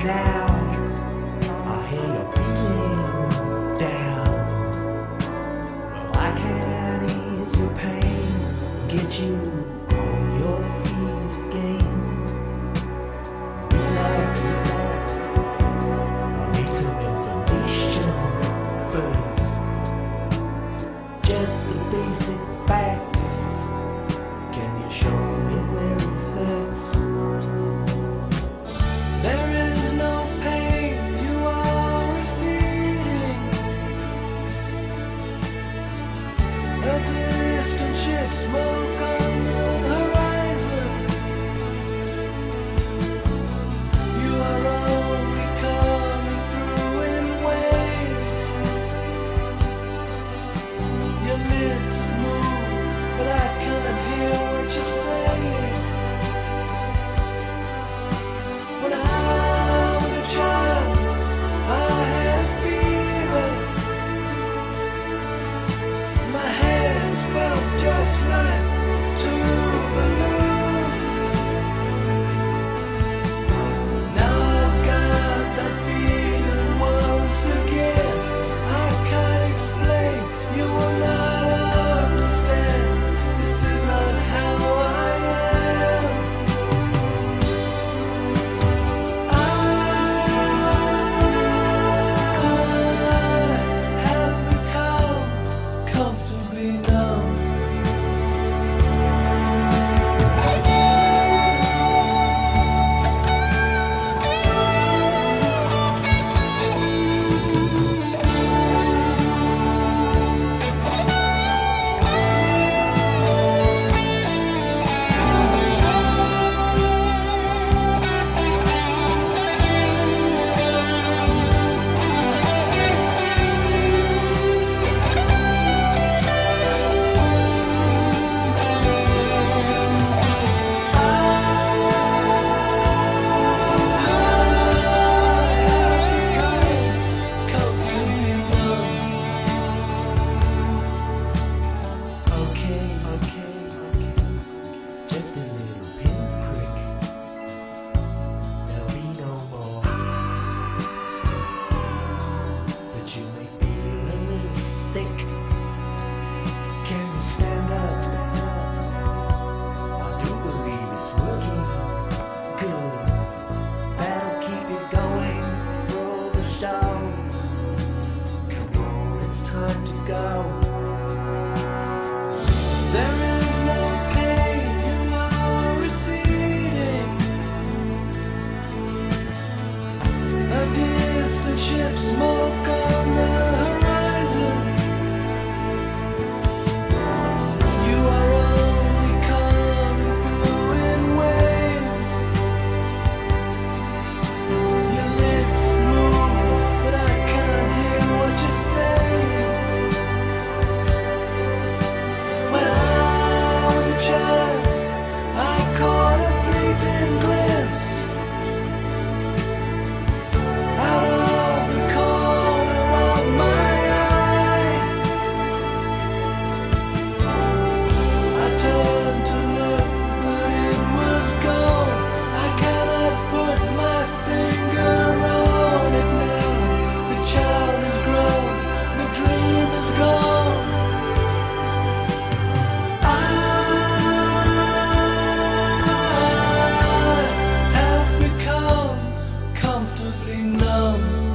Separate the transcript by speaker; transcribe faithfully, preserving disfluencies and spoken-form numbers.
Speaker 1: now. I hear you're feeling down. Well, I can ease your pain, get you on your feet again. Relax, I need some information first. Just the basic facts. Can you show me where it hurts? There is no pain, you are receding. A distant ship, smoke on the horizon. You are only coming through in waves. Your lips move, but I can't hear what you're saying. When I was a child, I had fever. My hands felt just like two balloons. Now I've got that feeling once again. I can't explain, you will not understand. This is not how I am. I have become comfortably numb. Just a little pinprick, there'll be no more. But you may feel a little sick. Can you stand up? Stand up. I do believe it's working good. That'll keep you going for the show. Come on, it's time to go. There is no pain, you are receding. A distant ship, smoke on the horizon. You are only coming through in waves. Your lips move, but I can't hear what you're saying. When I was a child, I caught a fleeting glimpse out of the corner of my eye. I turned to look, but it was gone. I cannot put my finger on it now. The child is grown, the dream is gone. I have become comfortably numb.